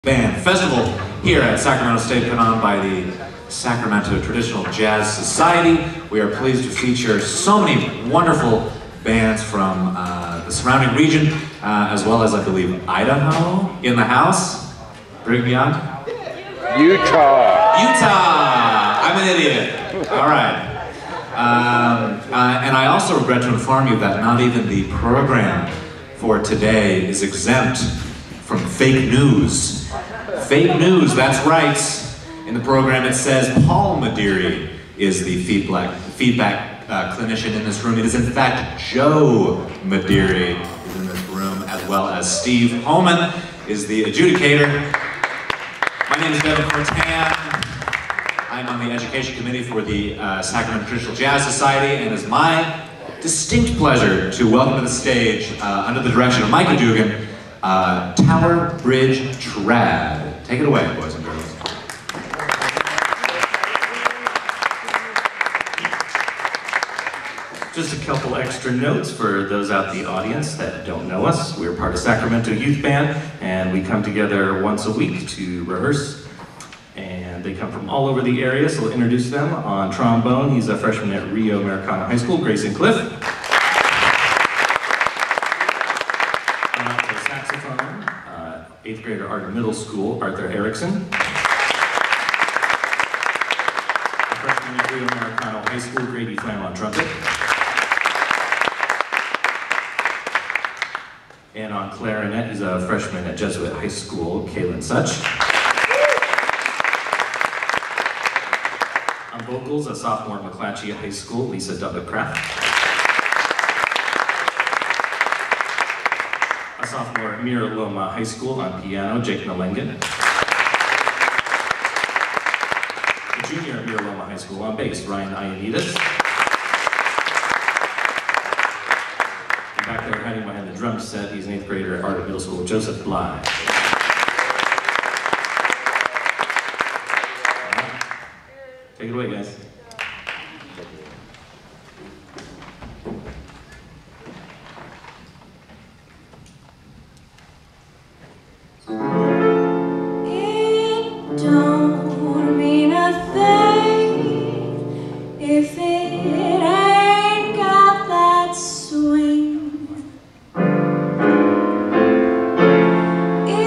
Band Festival here at Sacramento State, put on by the Sacramento Traditional Jazz Society. We are pleased to feature so many wonderful bands from the surrounding region, as well as, I believe, Idaho in the house. Bring me on. Utah. I'm an idiot. All right. And I also regret to inform you that not even the program for today is exempt from fake news. Fake news, that's right. In the program it says Paul Mediri is the feedback clinician in this room. It is in fact Joe Mediri is in this room, as well as Steve Homan is the adjudicator. My name is Devin Cortan. I'm on the education committee for the Sacramento Traditional Jazz Society, and it's my distinct pleasure to welcome to the stage, under the direction of Micah Dugan, Tower Bridge Trad. Take it away, boys and girls. Just a couple extra notes for those out in the audience that don't know us. We're part of Sacramento Youth Band, and we come together once a week to rehearse. And they come from all over the area, so we'll introduce them. On trombone, he's a freshman at Rio Americano High School, Grayson Cliff. And on the saxophone, 8th grader Art Middle School, Arthur Erickson. A freshman at Rio Americano High School, Grady Flam on trumpet. And on clarinet, he's a freshman at Jesuit High School, Kaylin Such. On vocals, a sophomore at McClatchy High School, Lisa Dubbeck-Craft. A sophomore at Mira Loma High School on piano, Jake Nalengan. A junior at Mira Loma High School on bass, Ryan Ioannidis. And back there hiding behind the drum set, he's an 8th grader at Art Middle School, Joseph Bly. Take it away, guys. It don't mean a thing if it ain't got that swing. It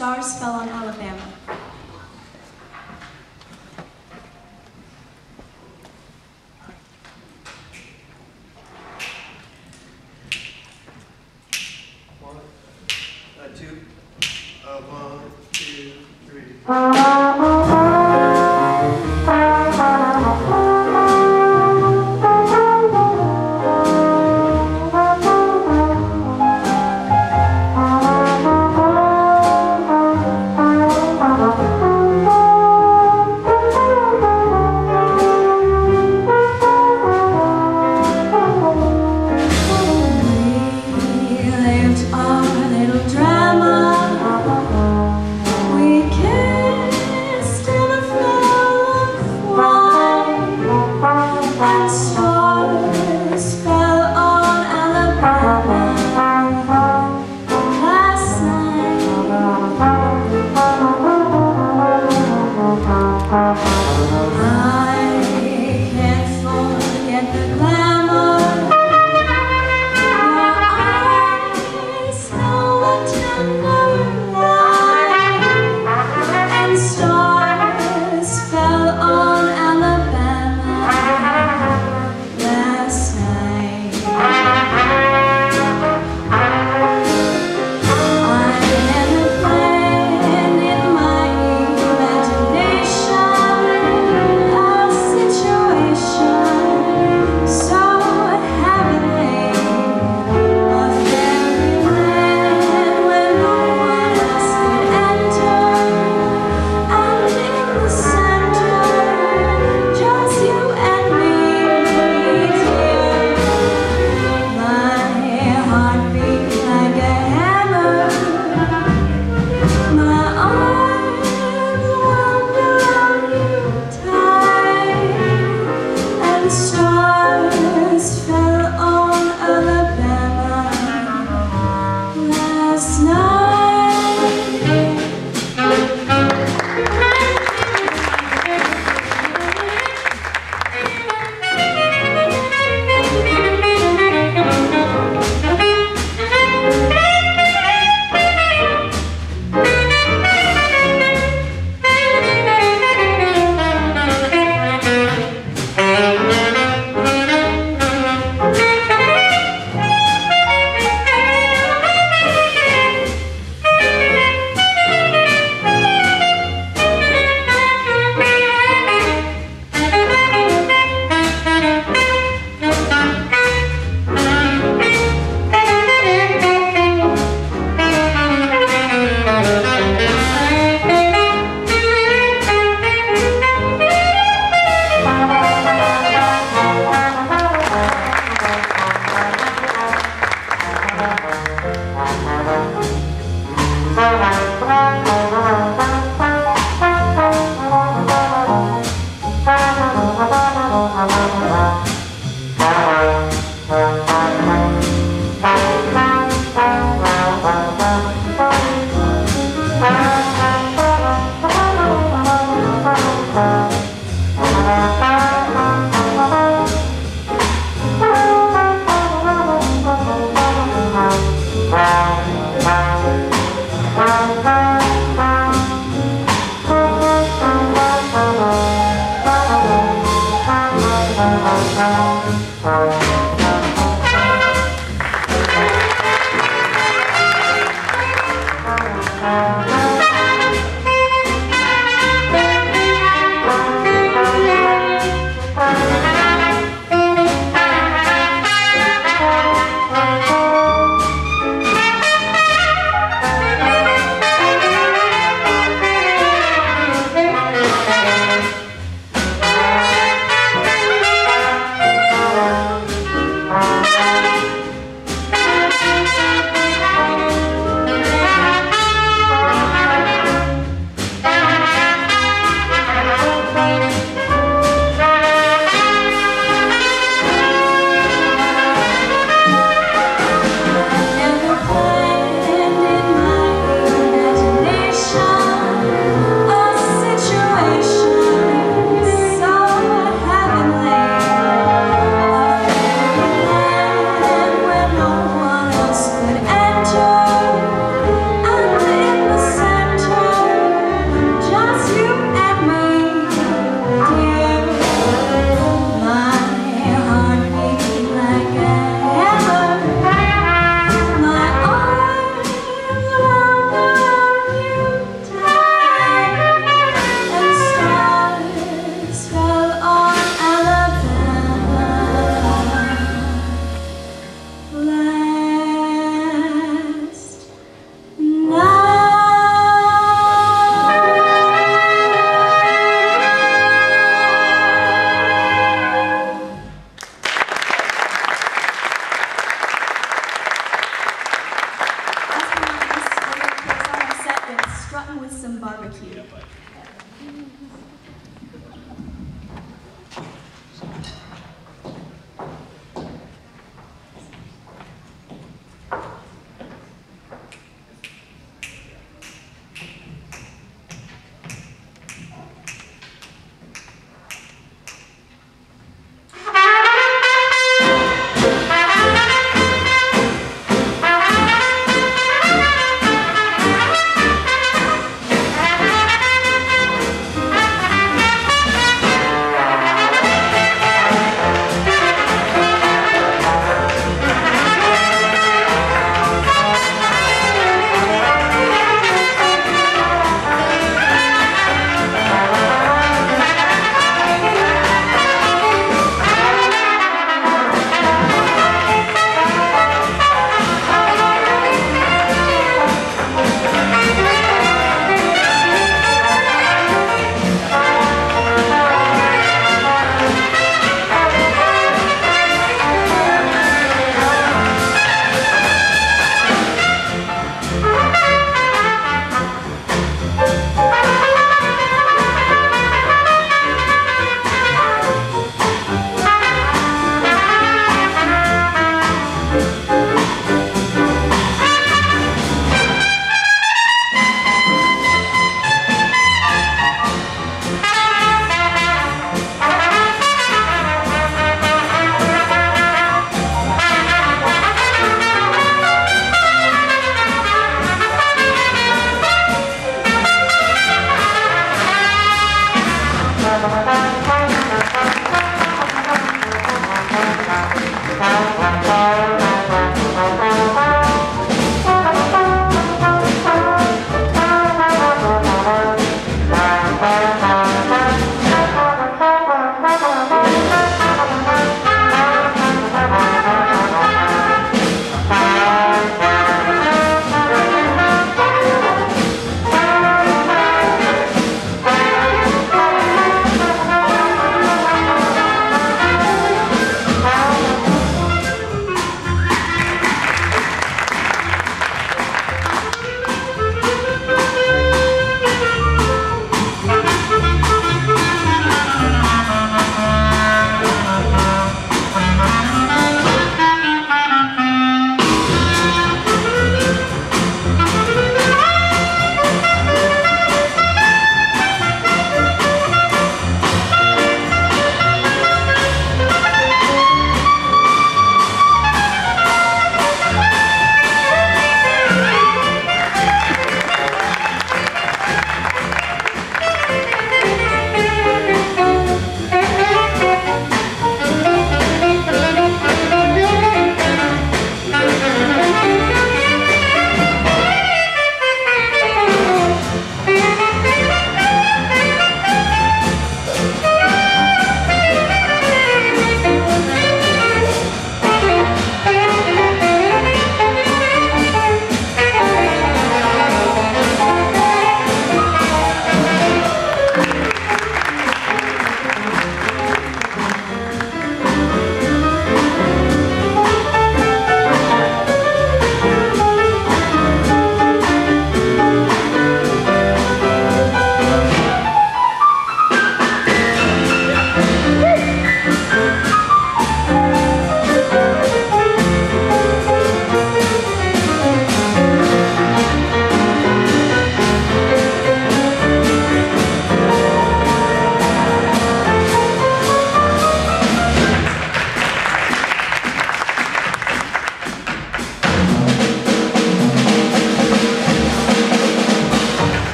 Stars Fell on Alabama. One, two, three. out with some barbecue.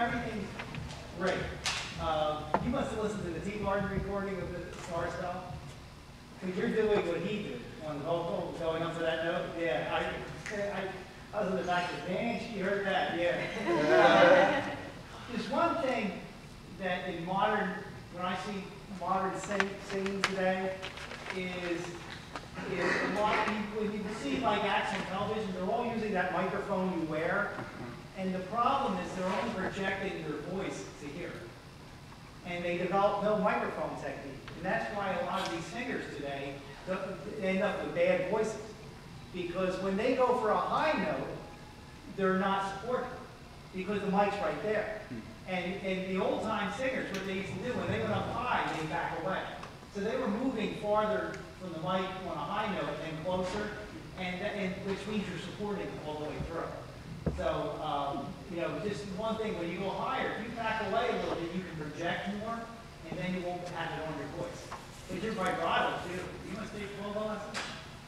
everything's great. You must have listened to the T. Martin recording of the Star Style. Because you're doing what he did on the vocal, going up to that note. Yeah, I was in the back of the band, you heard that, yeah. There's one thing that in modern, when I see modern singing today, is a lot of people, when you see like acts on television, they're all using that microphone you wear. And the problem is they're only projecting their voice to hear. And they develop no microphone technique. And that's why a lot of these singers today end up with bad voices. Because when they go for a high note, they're not supported. Because the mic's right there. And the old time singers, what they used to do, when they went up high, they back away. So they were moving farther from the mic on a high note and closer, and which means you're supporting all the way through. So, you know, just one thing, when you go higher, if you back away a little bit, you can project more, and then you won't have it on your voice. But your vibrato, too. You must take 12 lessons.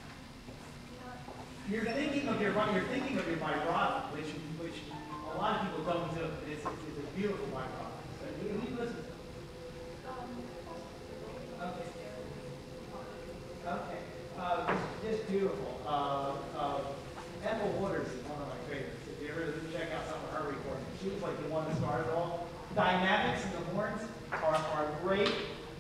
You're thinking of your vibrato, which a lot of people don't do. It's a beautiful vibrato. So you listen to it. Okay. Okay. Just beautiful. Ethel Waters is one of my favorites. If you ever check out some of her recordings, she was like the one that started it all. Dynamics in the horns are great.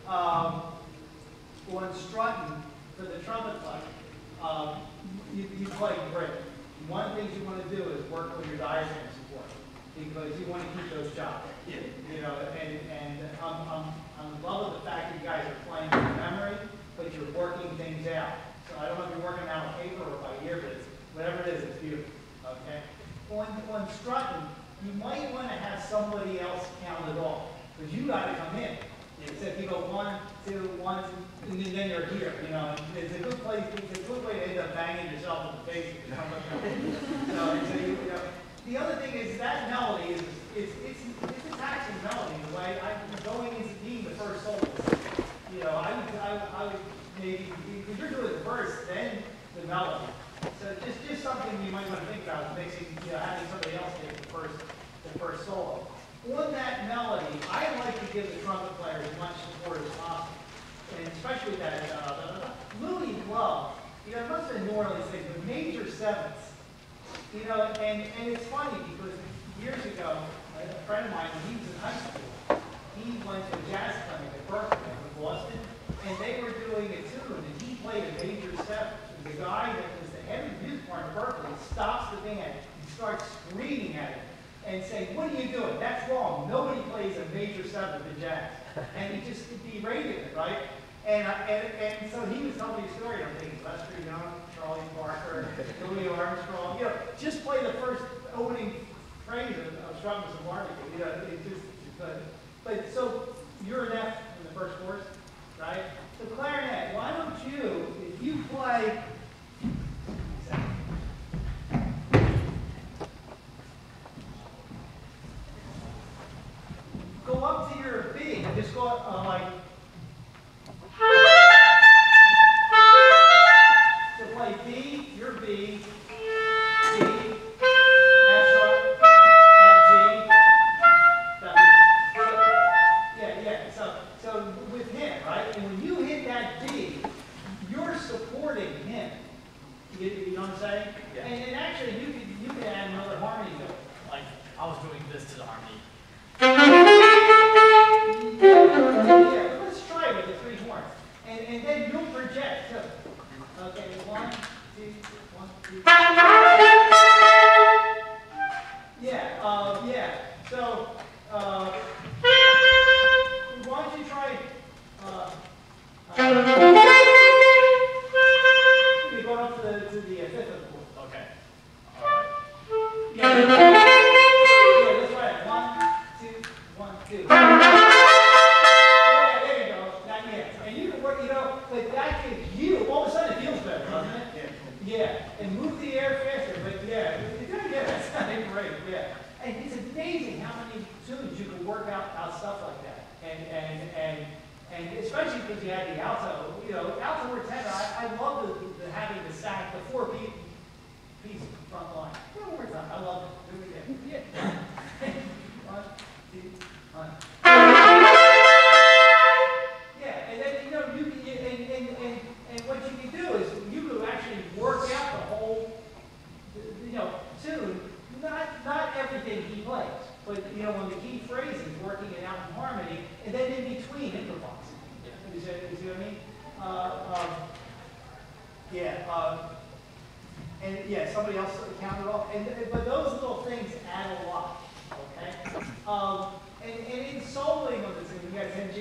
On strutting for the trumpet player, you play great. One thing you want to do is work with your diaphragm support because you want to keep those chopped. You know, and I'm in love with the fact that you guys are playing from memory, but you're working things out. So I don't know if you're working out on paper or by ear, but whatever it is, it's beautiful. Okay. On strutting, you might want to have somebody else count it off because you got to come in. So if you go 1, 2, 1, 2, and then you're here, you know, it's a good place. It's a good way to end up banging yourself in the face if you come up there. So you know, the other thing is that melody it's a taxing melody. The way I'm going into being the first solo. You know, I would maybe because you're doing the verse, then the melody. So just something you might want to think about is mixing, you know, having somebody else take the first solo. On that melody, I like to give the trumpet player as much support as possible. And especially that Louis Love, you know, it must have been New Orleans thing, but major sevenths. You know, and it's funny because years ago, a friend of mine, when he was in high school, he went to a jazz clinic at Berkeley in Boston, and they were doing a tune, and he played a major seventh. And the guy that was the head of the music department at Berkeley stops the band and starts screaming at him and saying, "What are you doing? That's wrong. Nobody plays a major seventh in jazz." And he just berated it, right? And so he was telling me a story, and I'm thinking, Lester Young, Charlie Parker, Louis Armstrong, you know, just play the first opening phrase of Strummers and Barbecue. You know, it's just, but so you're an F in the first chorus, right? So clarinet, why don't you, if you play, go up to your B and just go like, so play B, your B, G, F sharp, F, G, yeah. So with him, right? And when you hit that D, you're supporting him. You know what I'm saying? Yeah. And actually, you could add another harmony to it. Like, I was doing this to the harmony. Yeah, let's try it with the 3 horns. And then you'll project too. Okay, 1, 2, 1, 2. Yeah, so, why don't you try, you're going up to the 5th of the 4th. Okay. All right. Yeah, let's try it. 1, 2, 1, 2. Yeah, there you go. And you can work, you know, but that gives you, all of a sudden it feels better, doesn't it? Yeah. And move the air faster, but yeah, that's sounding great, yeah. And it's amazing how many tunes you can work out stuff like that. And especially because you had the alto, you know, alto or tenor, I love the having the sax, the 4-piece front line. One more time, I love it. Do it again. Yeah. 1, Yeah, and then you know you can and what you can do is you can actually work out the whole tune. Not everything he plays, but you know when the key phrases, working it out in harmony, and then in between improvising. You see what I mean? And yeah, somebody else counted off, but those little things add a lot. Okay. And in soloing of the tune, you got 10G.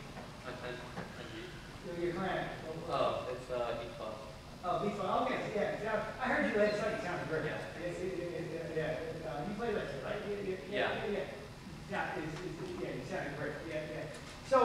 Your clan. Oh, it's E12. Oh, B5. Okay, yeah. I heard you last night. You sounded great. Yeah. You play that too, right? Yeah. You sounded great. Yeah. So,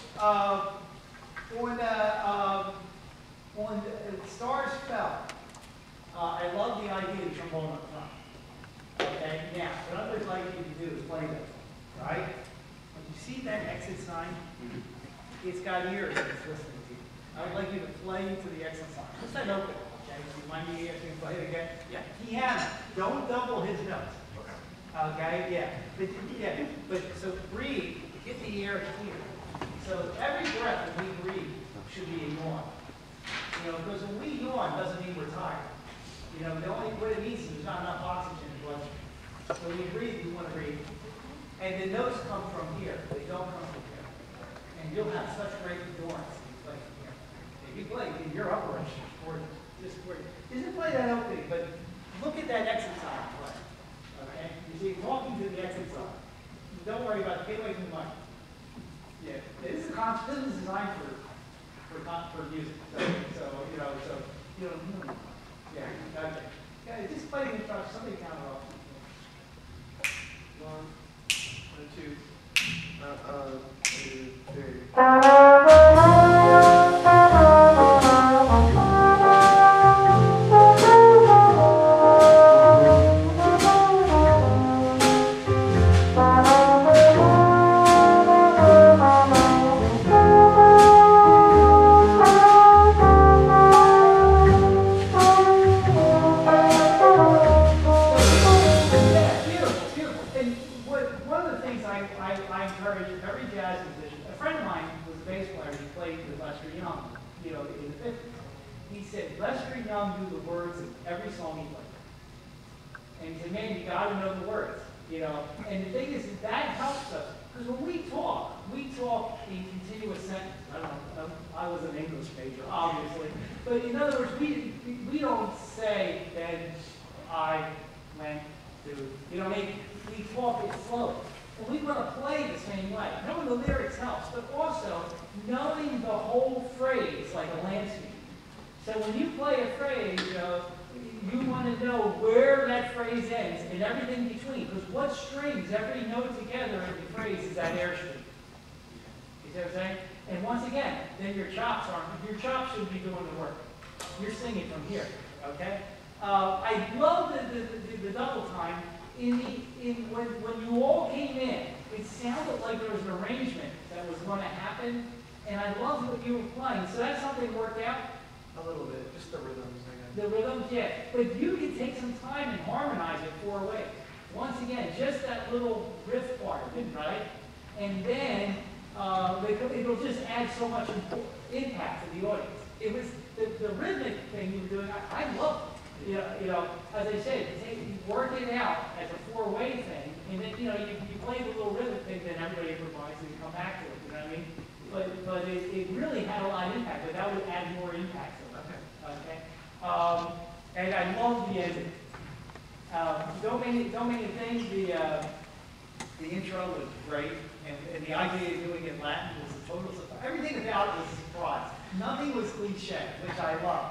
when Stars Fell, I love the idea of trombone up front. Okay. Now, what I would like you to do is play that, right? When you see that exit sign, it's got ears and it's listening to you. I would like you to play to the exit sign. Just that open, okay? You mind me asking to play it again? Yeah. Piano, don't double his notes. Okay, yeah. But so breathe, get the air clear. So every breath that we breathe should be a yawn. You know, because when we yawn doesn't mean we're tired. You know, what it means is there's not enough oxygen in the blood. So when you breathe, you want to breathe. And the notes come from here. They don't come from here. And you'll have such great endurance if you play from here. If you play in your upper register, just isn't play that opening, but look at that exit sign play. Okay? You see, walking to the exit sign. Don't worry about it. Get away from the mic. Yeah. This is designed for music. So yeah. Okay. Yeah, just play the instructions. Somebody count it off. 1, 2, 3. But in other words, we don't say that I went to, you know what I mean? We talk it slowly. And we want to play the same way. Knowing the lyrics helps, but also knowing the whole phrase like a landscape. So when you play a phrase, you want to know where that phrase ends and everything between. Because what strings every note together in the phrase is that airstream. You see what I'm saying? And once again, then your chops should be doing the work. You're singing from here, okay? I love the double time. When you all came in, it sounded like there was an arrangement that was going to happen, and I love what you were playing. So that's something worked out? A little bit, just the rhythms, I guess. The rhythms, yeah. But you can take some time and harmonize it 4 ways. Once again, just that little riff part, right? And then it'll just add so much impact to the audience. It was the rhythmic thing you were doing. I love it. As I said, work it out as a 4-way thing, and then you play the little rhythmic thing, then everybody improvises and you come back to it. You know what I mean? But it really had a lot of impact. But that would add more impact to it. Okay. And I love the ending. Don't many things. The intro was great. And the idea of doing it Latin was a total surprise. Everything about it was a surprise. Nothing was cliche, which I love.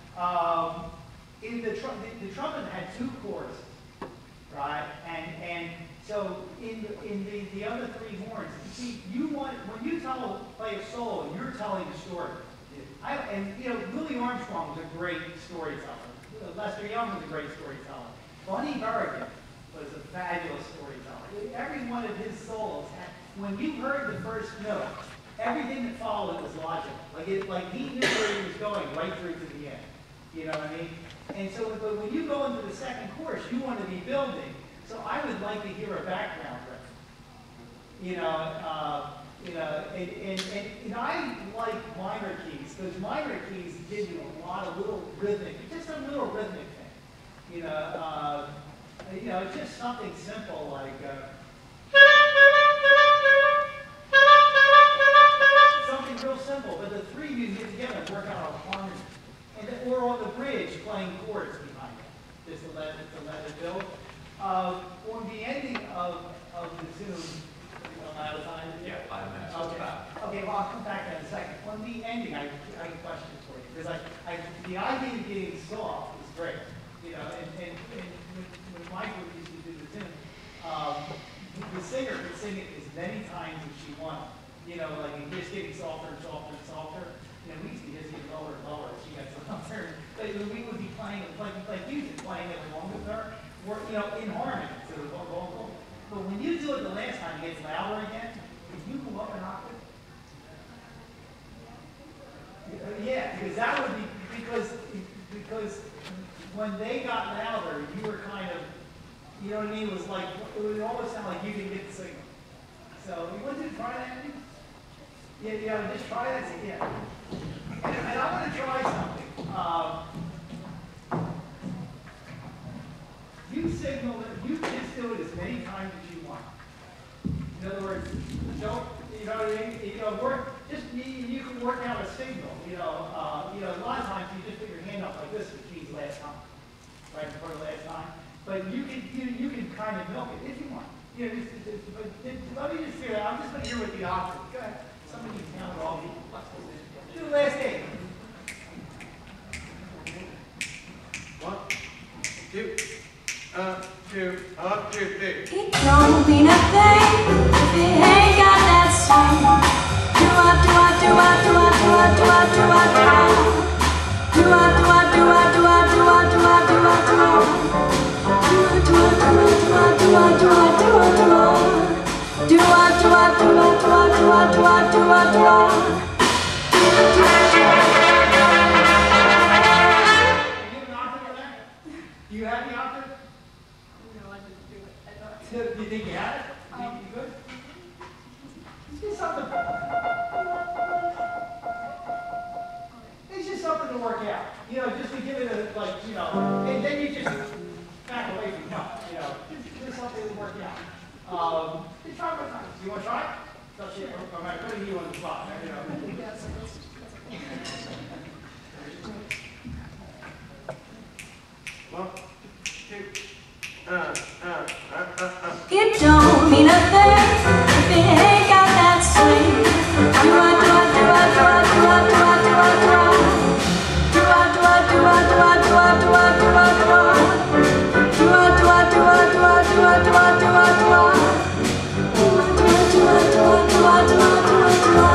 The trumpet had 2 choruses, right? And so in the other 3 horns, you see, when you play a solo, you're telling a story. Louis Armstrong was a great storyteller. Lester Young was a great storyteller. Bunny Berrigan was a fabulous storyteller. Every one of his solos had. When you heard the first note, everything that followed was logical. Like he knew where he was going right through to the end. You know what I mean? And so, but when you go into the second chorus, you want to be building. So I would like to hear a background riff. You know, and I like minor keys because minor keys give you a lot of little rhythmic, just a little rhythmic thing. You know, it's just something simple like. Something real simple, but the three of you get together and work out a harmony. And then, or on the bridge, playing chords behind it, just to let it build. On the ending of the tune, out of time? Yeah, 5 minutes. Okay, well, I'll come back to that in a second. On the ending, I have a question for you. Because the idea of getting soft is great. You know, and when Michael used to do the tune, the singer could sing it as many times as she wanted. You know, like it just getting softer and softer and softer. You know, we used to just get lower and lower as she got softer. But we would be playing it like music, playing it along with her, or you know, in harmony. So it was all. But when you do it the last time, it gets louder again. Can you go up an octave? Yeah, because that would be because when they got louder, you were kind of, you know what I mean? It was like it would almost sound like you didn't get the signal. So you want to try that? Yeah, just try that. Yeah. And I want to try something. You signal it. You just do it as many times as you want. In other words, don't. You know what I mean? You know, work. Just you can work out a signal. You know, a lot of times you just put your hand up like this, which means last time, right before the last time. But you can kind of milk it if you want. You know, let me just hear. I'm just going to hear what the octave. Go ahead. Somebody can count it all. Do the last 8. 1, 2, 2, up, 2, 3. It don't mean a thing if it ain't got that swing. Do-a, do-a, do-a, do-a, do-a, do-a, do-a, do-a. Do-a, do-a, do-a, do-a, do-a, do-a, do-a, do-a. Do-a, do-a, do-a, do-a, do-a, do-a, do-a, do-a. Do-a, do-a, do-a, do-a, do-a, do-a, do-a, do-a. Do you have the octave? No, I didn't do it. Do you think you have it? You good? It's just something. It's just something to work out. You know, just to give it a, like, you know, and then you just back away from it. You know, just something to work out. Just try one time. You want to try it? That's it. I'm putting you on the spot. You know. It don't mean a thing if it ain't got that swing. Do-a, do-a, do-a, do-a, do-a, do-a, do-a, do-a. Do-a, do-a, do-a, do-a, do-a, do-a, do-a, do-a. Do-a, do-a, do-a, do-a, do-a, do-a, do-a, do-a. Do-a, do-a, do-a, do-a, do-a, do-a, do-a.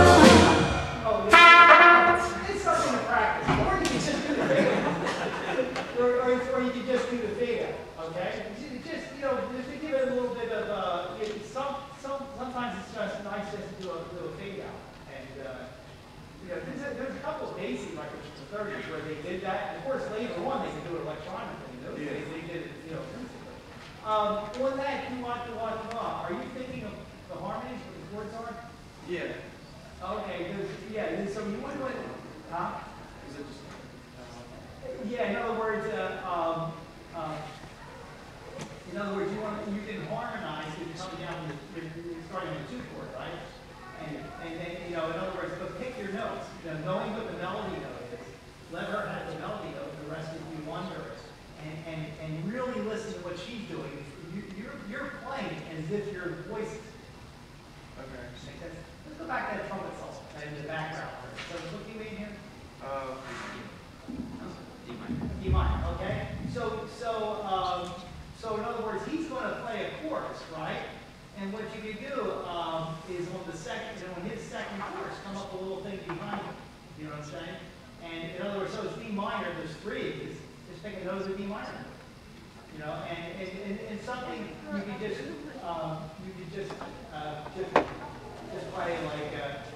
It's something to practice. Or you can just do the fade out. Or you can just do the fade out. Okay? Just, you know, just to give it a little bit of, sometimes it's just nice just to do a fade out. And, you know, there's a couple of basic records from the 30s where they did that. And of course, later on, they could do it electronically. In those days, they did it, you know, principally. On that, are you thinking of the harmonies, what the chords are? Yeah. Okay, yeah, so you want to, huh? Is it just, Yeah, in other words, you can harmonize if you come down, you're starting with a 2 chord, right? And then, you know, in other words, but pick your notes. You know, knowing what the melody note is, let her have the melody note, the rest of you wonder it. And really listen to what she's doing. You're playing as if your voice is. okay. Make sense? Let's go back to that trumpet solo in the background. So what do you mean here? D minor, okay? So in other words, he's going to play a chorus, right? And what you can do is on the second, on his second chorus, come up a little thing behind him. You know what I'm saying? And in other words, so it's D minor, there's 3. Just pick a note of D minor. You know, and something you can just play like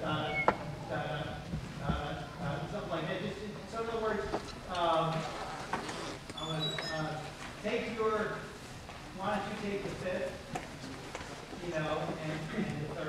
something like that. So in other words, I'm gonna take your. Why don't you take the 5th? You know, and the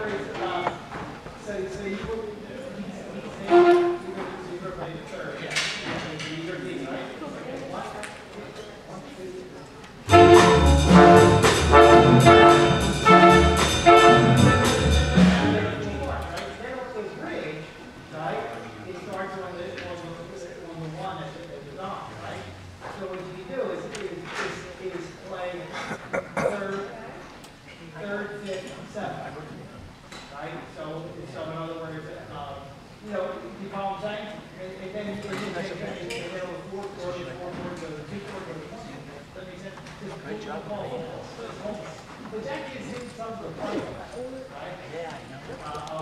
is, so you would, you would play the third, yeah. So these are these, right? Okay, one, two. But that gives him some of the play, right? Yeah, I know.